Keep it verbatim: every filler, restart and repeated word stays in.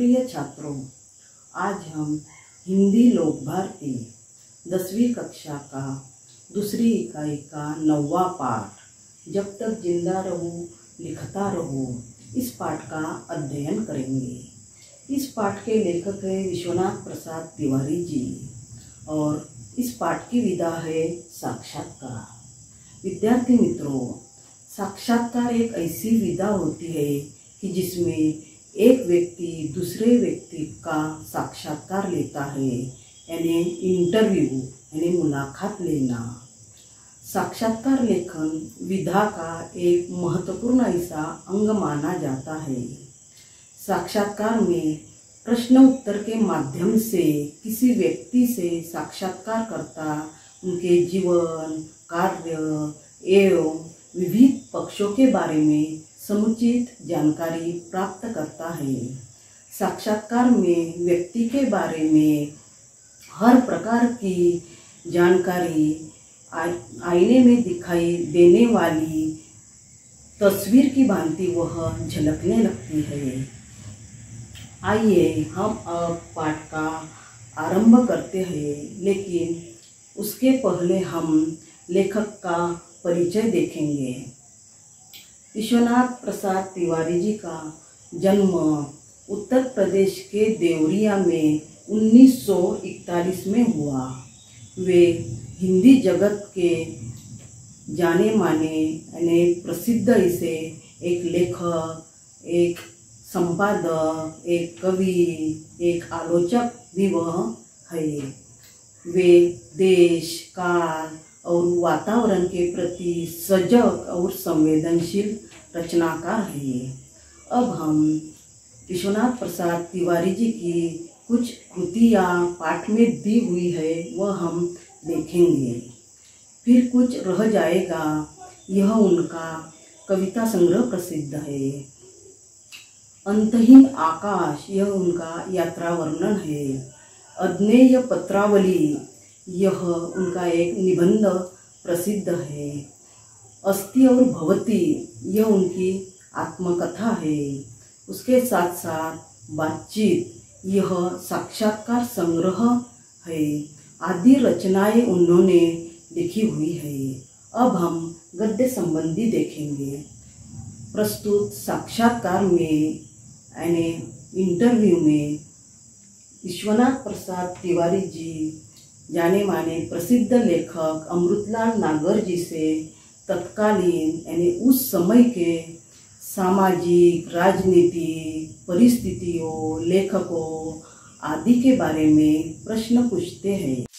प्रिय छात्रों, आज हम हिंदी लोक भारती दसवीं कक्षा का दूसरी इकाई का नौवा पाठ जब तक जिंदा रहूं लिखता रहूं इस पाठ का अध्ययन करेंगे। इस पाठ के लेखक है विश्वनाथ प्रसाद तिवारी जी और इस पाठ की विधा है साक्षात्कार। विद्यार्थी मित्रों, साक्षात्कार एक ऐसी विधा होती है कि जिसमें एक व्यक्ति दूसरे व्यक्ति का साक्षात्कार लेता है, यानी इंटरव्यू यानी मुलाकात लेना। साक्षात्कार लेखन विधा का एक महत्वपूर्ण ऐसा अंग माना जाता है। साक्षात्कार में प्रश्न उत्तर के माध्यम से किसी व्यक्ति से साक्षात्कार करता उनके जीवन, कार्य एवं विविध पक्षों के बारे में समुचित जानकारी प्राप्त करता है। साक्षात्कार में व्यक्ति के बारे में हर प्रकार की जानकारी आईने में दिखाई देने वाली तस्वीर की भांति वह झलकने लगती है। आइए हम अब पाठ का आरंभ करते हैं, लेकिन उसके पहले हम लेखक का परिचय देखेंगे। विश्वनाथ प्रसाद तिवारी जी का जन्म उत्तर प्रदेश के देवरिया में उन्नीस सौ इकतालीस में हुआ। वे हिंदी जगत के जाने माने यानी प्रसिद्ध ऐसे एक लेखक, एक संपादक, एक कवि, एक आलोचक भी वह है। वे देश, काल और वातावरण के प्रति सजग और संवेदनशील रचनाकार हैं। अब हम विश्वनाथ प्रसाद तिवारी जी की कुछ कृतियाँ पाठ में दी हुई है वह हम देखेंगे। फिर कुछ रह जाएगा, यह उनका कविता संग्रह प्रसिद्ध है। अंतहीन आकाश यह उनका यात्रा वर्णन है। अज्ञेय पत्रावली यह उनका एक निबंध प्रसिद्ध है। अस्ति और भवती यह उनकी आत्मकथा है। उसके साथ साथ बातचीत यह साक्षात्कार संग्रह है। आदि रचनाएं उन्होंने लिखी हुई है। अब हम गद्य संबंधी देखेंगे। प्रस्तुत साक्षात्कार में यानी इंटरव्यू में विश्वनाथ प्रसाद तिवारी जी जाने माने प्रसिद्ध लेखक अमृतलाल नागर जी से तत्कालीन यानी उस समय के सामाजिक, राजनीतिक परिस्थितियों, लेखकों आदि के बारे में प्रश्न पूछते हैं।